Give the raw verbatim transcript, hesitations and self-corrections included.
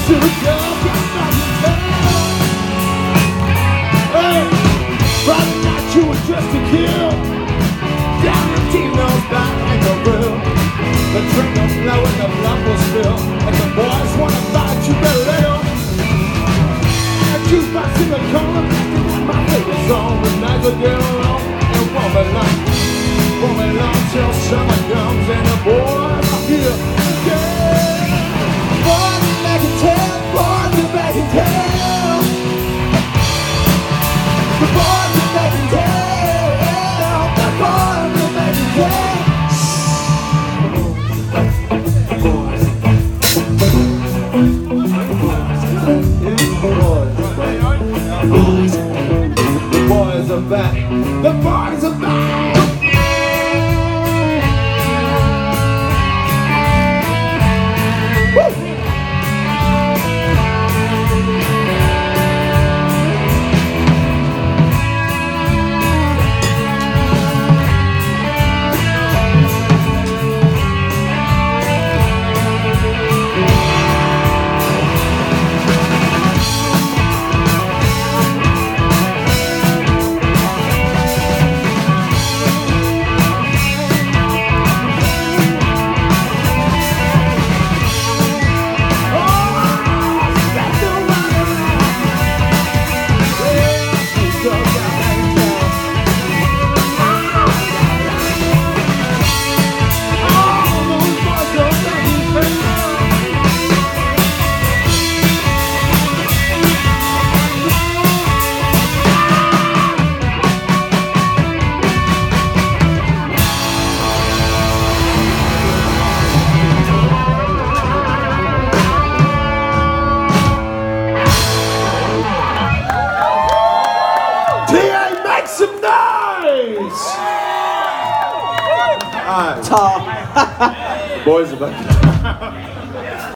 to the girl, got nothing to tell. Hey, Friday night you were just a kill. Down in Tino's back in the grill. The drink will flow and the blood will spill. And the boys wanna fight you better live. And a jukebox in the corner, my favorite song. The nights will get along and won't be long. Won't be long till summer comes and the boys are here. Yeah. Boys are back in town, boys are back in town. The boys are back in town. The boys are back in town. The boys are back. The boys are back. Woo! Some noise! All right. Boys are back.